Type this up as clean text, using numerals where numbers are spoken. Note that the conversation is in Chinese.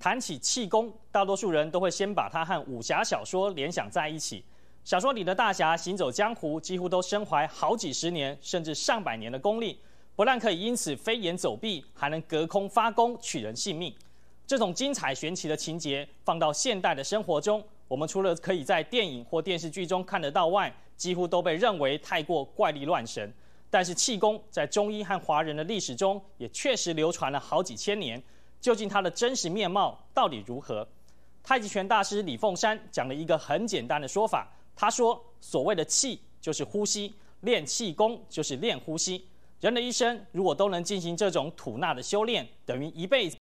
谈起气功，大多数人都会先把它和武侠小说联想在一起。小说里的大侠行走江湖，几乎都身怀好几十年甚至上百年的功力，不但可以因此飞檐走壁，还能隔空发功取人性命。这种精彩玄奇的情节，放到现代的生活中，我们除了可以在电影或电视剧中看得到外，几乎都被认为太过怪力乱神。但是气功在中医和华人的历史中，也确实流传了好几千年。究竟它的真实面貌到底如何？太极拳大师李凤山讲了一个很简单的说法，他说：所谓的气就是呼吸，练气功就是练呼吸。人的一生如果都能进行这种吐纳的修炼，等于一辈子